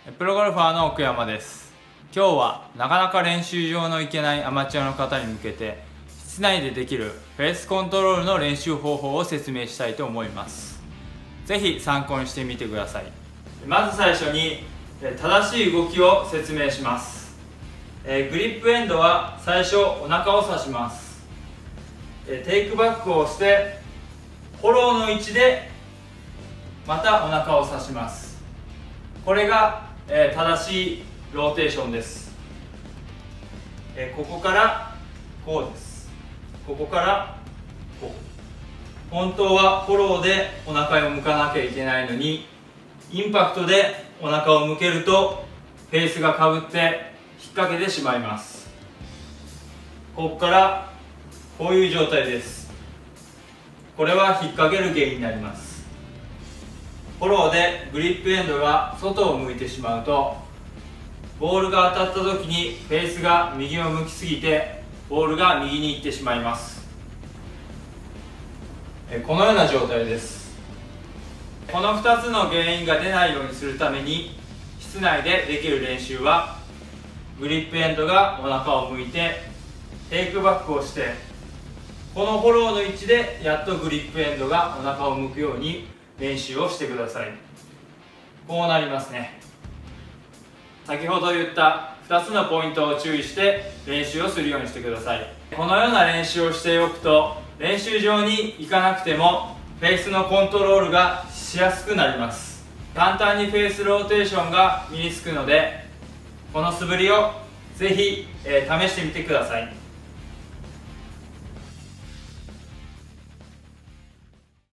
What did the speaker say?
プロゴルファーの奥山です。今日はなかなか練習場の行けないアマチュアの方に向けて室内でできるフェースコントロールの練習方法を説明したいと思います。ぜひ参考にしてみてください。まず最初に正しい動きを説明します。グリップエンドは最初お腹を刺します。テイクバックをしてフォローの位置でまたお腹を刺します。これが正しいローテーションです。ここからこうです。ここからこう。本当はフォローでお腹を向かなきゃいけないのに、インパクトでお腹を向けるとフェースがかぶって引っ掛けてしまいます。ここからこういう状態です。これは引っ掛ける原因になります。フォローでグリップエンドが外を向いてしまうと、ボールが当たった時にフェースが右を向きすぎてボールが右に行ってしまいます。このような状態です。この2つの原因が出ないようにするために、室内でできる練習はグリップエンドがお腹を向いてテイクバックをして、このフォローの位置でやっとグリップエンドがお腹を向くように練習をしてください。こうなりますね。先ほど言った2つのポイントを注意して練習をするようにしてください。このような練習をしておくと、練習場に行かなくてもフェースのコントロールがしやすくなります。簡単にフェースローテーションが身につくので、この素振りをぜひ試してみてください。